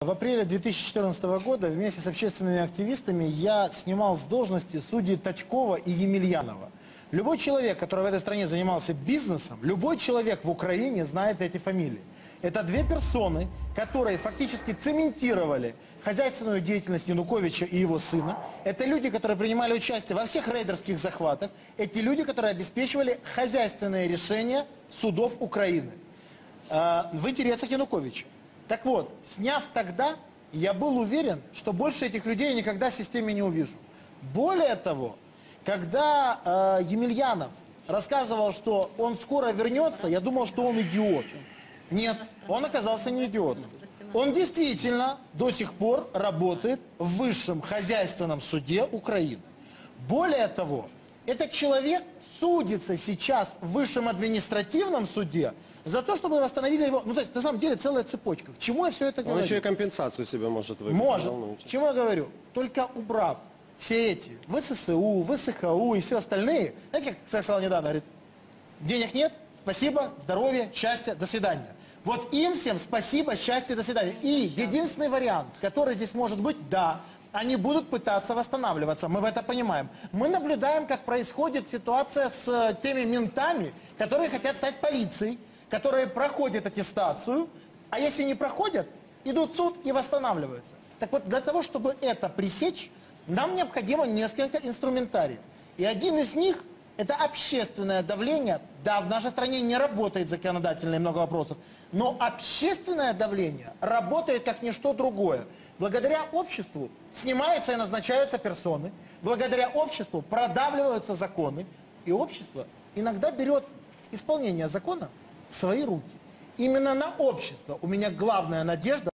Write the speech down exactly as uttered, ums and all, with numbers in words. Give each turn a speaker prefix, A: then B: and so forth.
A: В апреле две тысячи четырнадцатого года вместе с общественными активистами я снимал с должности судей Точкова и Емельянова. Любой человек, который в этой стране занимался бизнесом, любой человек в Украине знает эти фамилии. Это две персоны, которые фактически цементировали хозяйственную деятельность Януковича и его сына. Это люди, которые принимали участие во всех рейдерских захватах. Эти люди, которые обеспечивали хозяйственные решения судов Украины э, в интересах Януковича. Так вот, сняв тогда, я был уверен, что больше этих людей я никогда в системе не увижу. Более того, когда э, Емельянов рассказывал, что он скоро вернется, я думал, что он идиот. Нет, он оказался не идиотом. Он действительно до сих пор работает в высшем хозяйственном суде Украины. Более того, этот человек судится сейчас в высшем административном суде за то, чтобы восстановили его... Ну, то есть, на самом деле, целая цепочка. К чему я все это говорю?
B: Он еще и компенсацию себе может выбить.
A: Может. К чему я говорю? Только убрав все эти ВССУ, ВСХУ и все остальные, знаете, как сказал недавно, говорит, денег нет, спасибо, здоровья, счастья, до свидания. Вот им всем спасибо, счастья, до свидания. И единственный вариант, который здесь может быть, да, они будут пытаться восстанавливаться, мы в это понимаем. Мы наблюдаем, как происходит ситуация с теми ментами, которые хотят стать полицией, которые проходят аттестацию, а если не проходят, идут в суд и восстанавливаются. Так вот, для того, чтобы это пресечь, нам необходимо несколько инструментариев. И один из них – это общественное давление. Да, в нашей стране не работает законодательно и много вопросов, но общественное давление работает как ничто другое. Благодаря обществу снимаются и назначаются персоны, благодаря обществу продавливаются законы, и общество иногда берет исполнение закона в свои руки. Именно на общество у меня главная надежда.